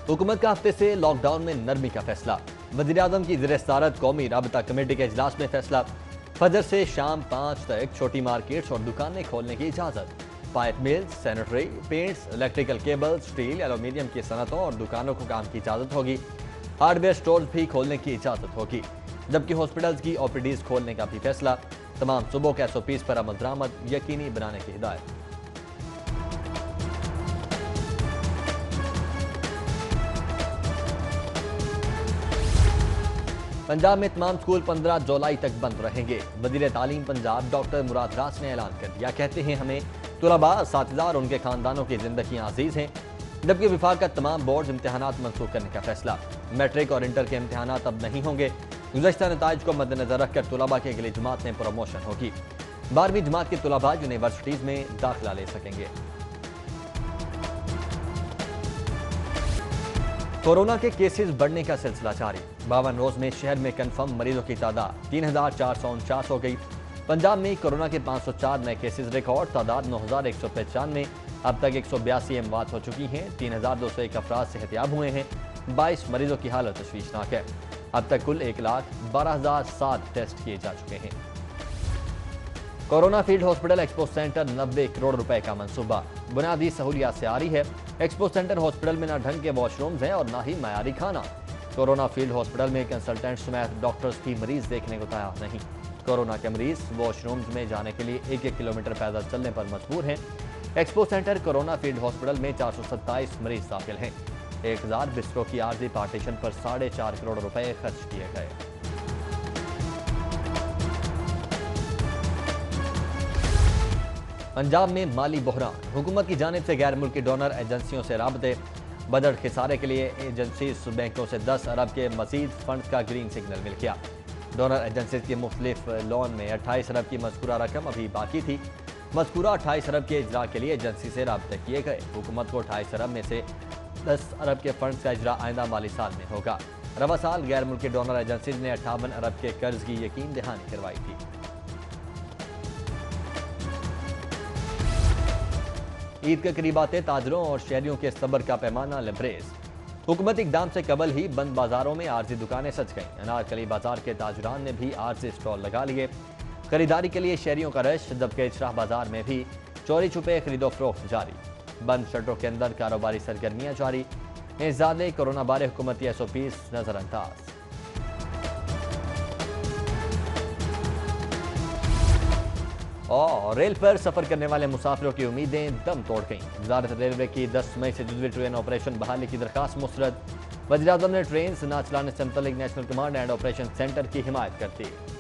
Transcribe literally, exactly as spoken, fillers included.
हुकूमत का हफ्ते से लॉकडाउन में नरमी का फैसला। वज़ीर-ए-आज़म की ज़ेर सदारत कौमी राबता कमेटी के इजलास में फैसला। फजर से शाम पाँच तक छोटी मार्केट्स और दुकानें खोलने की इजाज़त। Pipe mills, sanitary, paints, electrical cable, steel, aluminium की सनतों और दुकानों को काम की इजाज़त होगी। हार्डवेयर स्टोर्स भी खोलने की इजाज़त होगी, जबकि हॉस्पिटल्स की ओ पी डीज खोलने का भी फैसला। तमाम सूबों के एस ओ पीज पर अमल दरामद यकीनी बनाने की हिदायत। पंजाब में तमाम स्कूल पंद्रह जुलाई तक बंद रहेंगे। वज़ीर तालीम पंजाब डॉक्टर मुराद रास ने ऐलान कर दिया। कहते हैं हमें तुलबा, असातिज़ा और उनके खानदानों की जिंदगियां अजीज हैं। जबकि विफाक का तमाम बोर्ड इम्तहानात मनसूख करने का फैसला। मैट्रिक और इंटर के इम्तहानात अब नहीं होंगे। गुज़श्ता नताइज को मद्देनजर रखकर तुलबा की अगली जमात में प्रमोशन होगी। बारहवीं जमात के तुलबा यूनिवर्सिटीज में दाखिला ले सकेंगे। कोरोना के केसेस बढ़ने का सिलसिला जारी। बावन रोज में शहर में कन्फर्म मरीजों की तादाद तीन हजार चार सौ उनचास हो गई। पंजाब में कोरोना के पाँच सौ चार नए केसेस रिकॉर्ड, तादाद नौ हजार एक सौ पचानवे। अब तक एक सौ बयासी अमवात हो चुकी हैं। तीन हजार दो सौ एक अफराद सेहतियाब हुए हैं। बाईस मरीजों की हालत तशवीशनाक है। अब तक कुल एक लाख बारह हजार सात टेस्ट किए जा चुके हैं। Corona field hospital expo centre नब्बे करोड़ रुपए का मंसूबा। बुनियादी सहूलियात से आ रही है। एक्सपो सेंटर हॉस्पिटल में न ढंग के वॉशरूम्स हैं और न ही मयारी खाना। कोरोना फील्ड हॉस्पिटल में कंसल्टेंट समेत डॉक्टर्स भी मरीज देखने को तैयार नहीं। कोरोना के मरीज वॉशरूम्स में जाने के लिए एक एक किलोमीटर पैदल चलने पर मजबूर हैं। Expo centre corona field hospital में चार सौ सत्ताईस मरीज दाखिल हैं। एक हजार बिस्तरों की आर्जी पार्टीशन पर साढ़े चार करोड़ रुपए खर्च किए गए। पंजाब में माली बहरान। हुकूमत की जानिब से गैर मुल्की डोनर एजेंसियों से राबते। बजट खिसारे के लिए एजेंसीज बैंकों से दस अरब के मजीद फंड्स का ग्रीन सिग्नल मिल गया। डोनर एजेंसीज के मुख्तलिफ लोन में अट्ठाईस अरब की मज़कूरा रकम अभी बाकी थी। मज़कूरा अट्ठाईस अरब के इजरा के लिए एजेंसी से राबते किए गए। हुकूमत को अट्ठाईस अरब में से दस अरब के फंड्स का इजरा आइंदा माली साल में होगा। रवा साल गैर मुल्की डोनर एजेंसीज ने अट्ठावन अरब के कर्ज की यकीन दहानी करवाई थी। ईद के करीब आते ताजरों और शहरियों के सब्र का पैमाना लबरेज। हुकूमती इकदाम से कबल ही बंद बाजारों में आर्जी दुकानें सज गईं। अनारकली बाजार के ताजरान ने भी आर्जी स्टॉल लगा लिए। खरीदारी के लिए शहरियों का रश, जबकि इशराह बाजार में भी चोरी छुपे खरीदो फरोख्त जारी। बंद शटरों के अंदर कारोबारी सरगर्मियां जारी। इंसदादे कोरोना बारे हुकूमती एस ओ पीज नजरअंदाज। और रेल पर सफर करने वाले मुसाफिरों की उम्मीदें दम तोड़ गईं। वज़ारत रेलवे की दस मई से जुज़वी ट्रेन ऑपरेशन बहाली की दरखास्त मुस्तरद। वज़ीर-ए-आज़म ने ट्रेन ना चलाने से मुतल्लिक national command and operation centre की हिमायत कर दी।